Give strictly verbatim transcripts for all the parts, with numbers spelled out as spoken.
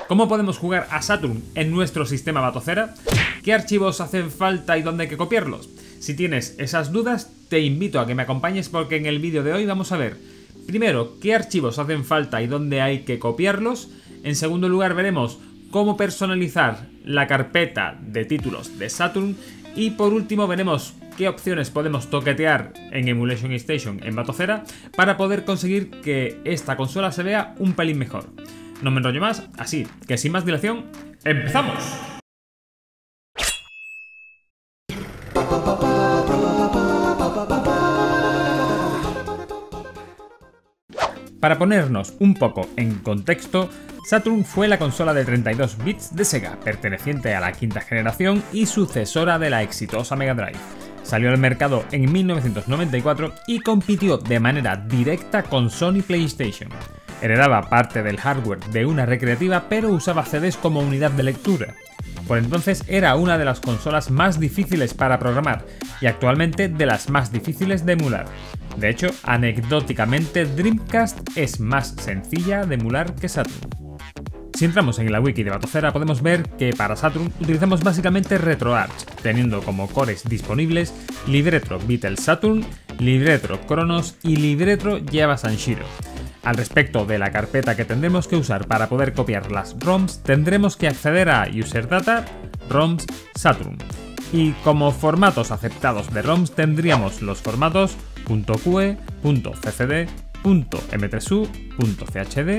¿Cómo podemos jugar a Saturn en nuestro sistema Batocera? ¿Qué archivos hacen falta y dónde hay que copiarlos? Si tienes esas dudas, te invito a que me acompañes porque en el vídeo de hoy vamos a ver, primero, qué archivos hacen falta y dónde hay que copiarlos. En segundo lugar, veremos cómo personalizar la carpeta de títulos de Saturn. Y por último, veremos qué opciones podemos toquetear en Emulation Station en Batocera para poder conseguir que esta consola se vea un pelín mejor. No me enrollo más, así que sin más dilación, ¡empezamos! Para ponernos un poco en contexto, Saturn fue la consola de treinta y dos bits de Sega, perteneciente a la quinta generación y sucesora de la exitosa Mega Drive. Salió al mercado en mil novecientos noventa y cuatro y compitió de manera directa con Sony PlayStation. Heredaba parte del hardware de una recreativa, pero usaba C Ds como unidad de lectura. Por entonces era una de las consolas más difíciles para programar y actualmente de las más difíciles de emular. De hecho, anecdóticamente, Dreamcast es más sencilla de emular que Saturn. Si entramos en la wiki de Batocera podemos ver que para Saturn utilizamos básicamente RetroArch, teniendo como cores disponibles Libretro Beatle Saturn, Libretro Kronos y Libretro Java Sanshiro. Al respecto de la carpeta que tendremos que usar para poder copiar las ROMs, tendremos que acceder a User Data, ROMs, Saturn. Y como formatos aceptados de ROMs tendríamos los formatos .qe, .ccd, .m tres u, .chd,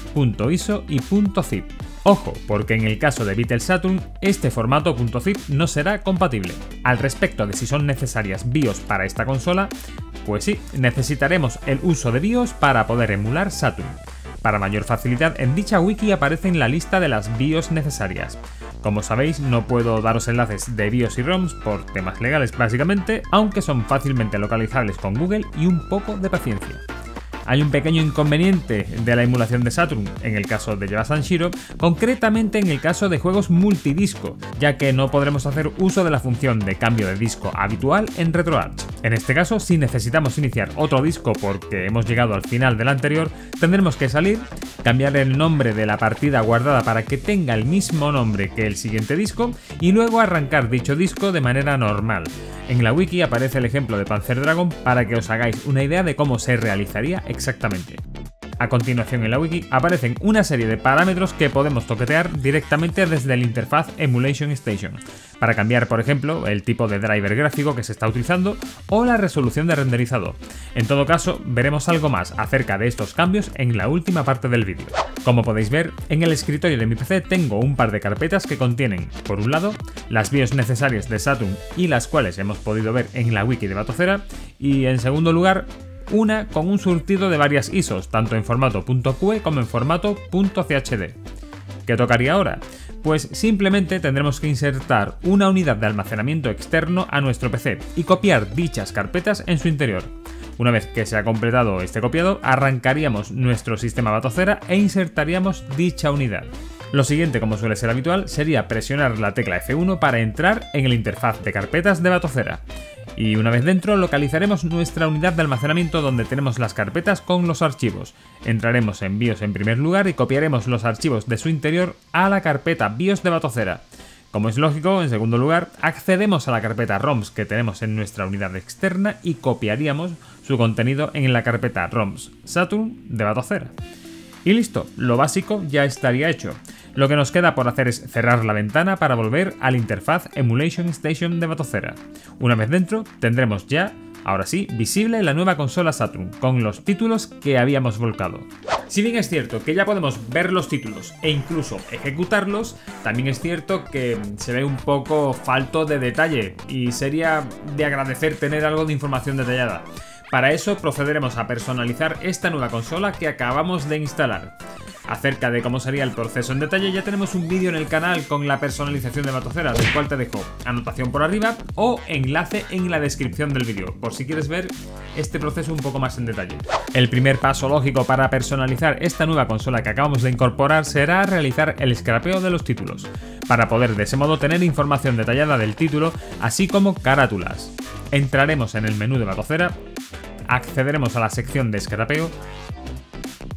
.iso y .zip. Ojo, porque en el caso de Beatle Saturn, este formato .zip no será compatible. Al respecto de si son necesarias BIOS para esta consola, pues sí, necesitaremos el uso de BIOS para poder emular Saturn. Para mayor facilidad, en dicha wiki aparece en la lista de las BIOS necesarias. Como sabéis, no puedo daros enlaces de BIOS y ROMs por temas legales básicamente, aunque son fácilmente localizables con Google y un poco de paciencia. Hay un pequeño inconveniente de la emulación de Saturn en el caso de Java Sanshiro, concretamente en el caso de juegos multidisco, ya que no podremos hacer uso de la función de cambio de disco habitual en RetroArch. En este caso, si necesitamos iniciar otro disco porque hemos llegado al final del anterior, tendremos que salir, cambiar el nombre de la partida guardada para que tenga el mismo nombre que el siguiente disco y luego arrancar dicho disco de manera normal. En la wiki aparece el ejemplo de Panzer Dragoon para que os hagáis una idea de cómo se realizaría exactamente. A continuación en la wiki aparecen una serie de parámetros que podemos toquetear directamente desde la interfaz Emulation Station, para cambiar por ejemplo el tipo de driver gráfico que se está utilizando o la resolución de renderizado. En todo caso, veremos algo más acerca de estos cambios en la última parte del vídeo. Como podéis ver, en el escritorio de mi P C tengo un par de carpetas que contienen, por un lado, las BIOS necesarias de Saturn y las cuales hemos podido ver en la wiki de Batocera, y en segundo lugar, una con un surtido de varias I S Os, tanto en formato .qe como en formato .chd. ¿Qué tocaría ahora? Pues simplemente tendremos que insertar una unidad de almacenamiento externo a nuestro P C y copiar dichas carpetas en su interior. Una vez que se ha completado este copiado, arrancaríamos nuestro sistema Batocera e insertaríamos dicha unidad. Lo siguiente, como suele ser habitual, sería presionar la tecla F uno para entrar en la interfaz de carpetas de Batocera. Y una vez dentro, localizaremos nuestra unidad de almacenamiento donde tenemos las carpetas con los archivos. Entraremos en BIOS en primer lugar y copiaremos los archivos de su interior a la carpeta BIOS de Batocera. Como es lógico, en segundo lugar, accedemos a la carpeta ROMs que tenemos en nuestra unidad externa y copiaríamos su contenido en la carpeta ROMs Saturn de Batocera. Y listo, lo básico ya estaría hecho. Lo que nos queda por hacer es cerrar la ventana para volver a la interfaz Emulation Station de Batocera. Una vez dentro, tendremos ya, ahora sí, visible la nueva consola Saturn, con los títulos que habíamos volcado. Si bien es cierto que ya podemos ver los títulos e incluso ejecutarlos, también es cierto que se ve un poco falto de detalle y sería de agradecer tener algo de información detallada. Para eso procederemos a personalizar esta nueva consola que acabamos de instalar. Acerca de cómo sería el proceso en detalle ya tenemos un vídeo en el canal con la personalización de Batocera, del cual te dejo anotación por arriba o enlace en la descripción del vídeo, por si quieres ver este proceso un poco más en detalle. El primer paso lógico para personalizar esta nueva consola que acabamos de incorporar será realizar el scrapeo de los títulos, para poder de ese modo tener información detallada del título, así como carátulas. Entraremos en el menú de Batocera, accederemos a la sección de scrapeo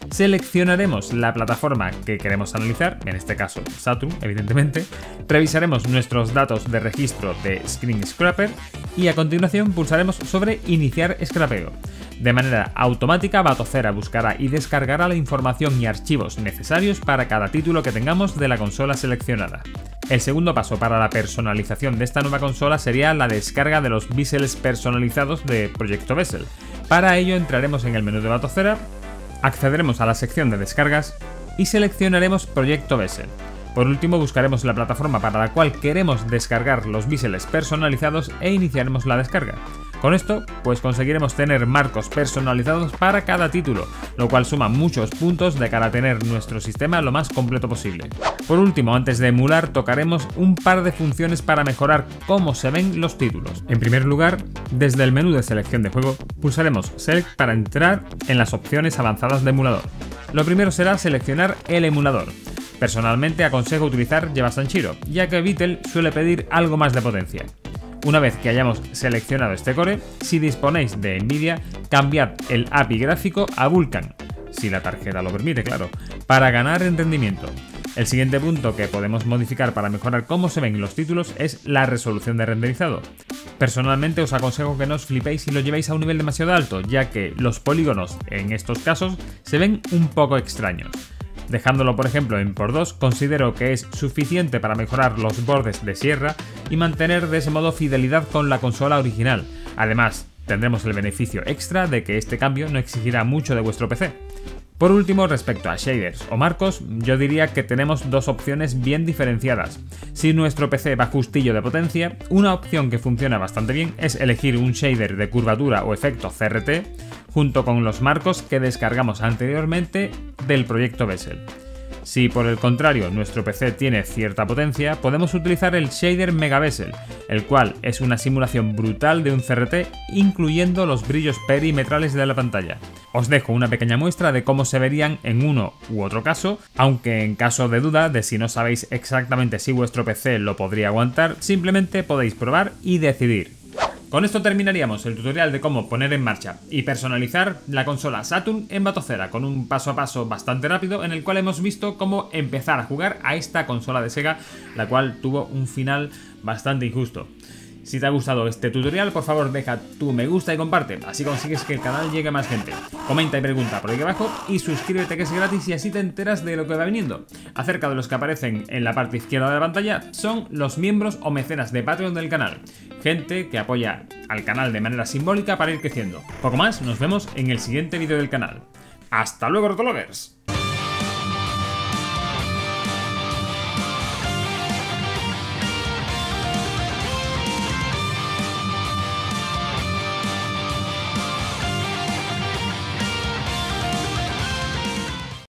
seleccionaremos la plataforma que queremos analizar, en este caso Saturn, evidentemente, revisaremos nuestros datos de registro de Screen Scraper y a continuación pulsaremos sobre Iniciar scrapeo. De manera automática, Batocera buscará y descargará la información y archivos necesarios para cada título que tengamos de la consola seleccionada. El segundo paso para la personalización de esta nueva consola sería la descarga de los bisels personalizados de Proyecto Bessel. Para ello entraremos en el menú de Batocera, accederemos a la sección de descargas y seleccionaremos Proyecto Bessel. Por último, buscaremos la plataforma para la cual queremos descargar los biseles personalizados e iniciaremos la descarga. Con esto, pues conseguiremos tener marcos personalizados para cada título, lo cual suma muchos puntos de cara a tener nuestro sistema lo más completo posible. Por último, antes de emular, tocaremos un par de funciones para mejorar cómo se ven los títulos. En primer lugar, desde el menú de selección de juego, pulsaremos Select para entrar en las opciones avanzadas de emulador. Lo primero será seleccionar el emulador. Personalmente aconsejo utilizar Jeva Sanshiro, ya que Beatle suele pedir algo más de potencia. Una vez que hayamos seleccionado este core, si disponéis de Nvidia, cambiad el A P I gráfico a Vulkan, si la tarjeta lo permite, claro, para ganar en rendimiento. El siguiente punto que podemos modificar para mejorar cómo se ven los títulos es la resolución de renderizado. Personalmente os aconsejo que no os flipéis y lo llevéis a un nivel demasiado alto, ya que los polígonos en estos casos se ven un poco extraños. Dejándolo por ejemplo en por dos, considero que es suficiente para mejorar los bordes de sierra y mantener de ese modo fidelidad con la consola original. Además, tendremos el beneficio extra de que este cambio no exigirá mucho de vuestro P C. Por último, respecto a shaders o marcos, yo diría que tenemos dos opciones bien diferenciadas. Si nuestro P C va justillo de potencia, una opción que funciona bastante bien es elegir un shader de curvatura o efecto C R T junto con los marcos que descargamos anteriormente del proyecto Bessel. Si por el contrario nuestro P C tiene cierta potencia, podemos utilizar el shader Mega Bessel, el cual es una simulación brutal de un C R T incluyendo los brillos perimetrales de la pantalla. Os dejo una pequeña muestra de cómo se verían en uno u otro caso, aunque en caso de duda de si no sabéis exactamente si vuestro P C lo podría aguantar, simplemente podéis probar y decidir. Con esto terminaríamos el tutorial de cómo poner en marcha y personalizar la consola Saturn en Batocera, con un paso a paso bastante rápido en el cual hemos visto cómo empezar a jugar a esta consola de Sega, la cual tuvo un final bastante injusto. Si te ha gustado este tutorial, por favor deja tu me gusta y comparte, así consigues que el canal llegue a más gente. Comenta y pregunta por aquí abajo y suscríbete, que es gratis y así te enteras de lo que va viniendo. Acerca de los que aparecen en la parte izquierda de la pantalla son los miembros o mecenas de Patreon del canal, gente que apoya al canal de manera simbólica para ir creciendo. Poco más, nos vemos en el siguiente vídeo del canal. ¡Hasta luego, Rotolovers!